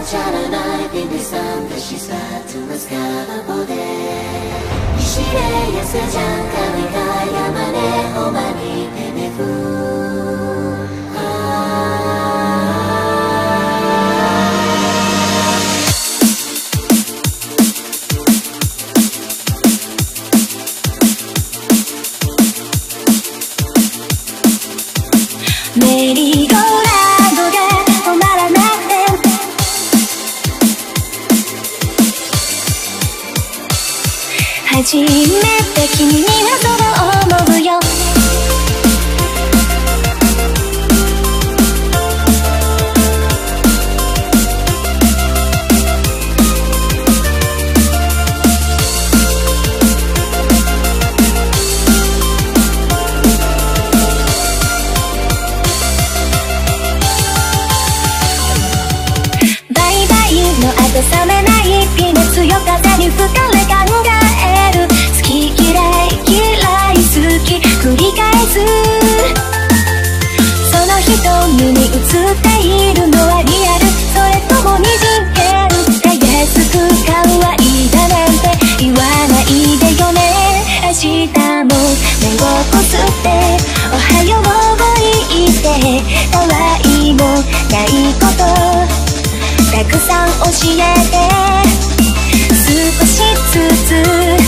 shadow knife in the sun that she started to mascara body. Ishire sejang kami kaya mane omani tenefu.メリーゴーランドが止まらなくて初めて君にはそう思うよ冷めない日々強風に吹かれ考える好き嫌い嫌い好き繰り返すその瞳に映っているのはリアルそれとも二次元たやすく可愛いだなんて言わないでよね明日も目をこすっておはようを言ってたわいもないことたくさん教えて少しずつ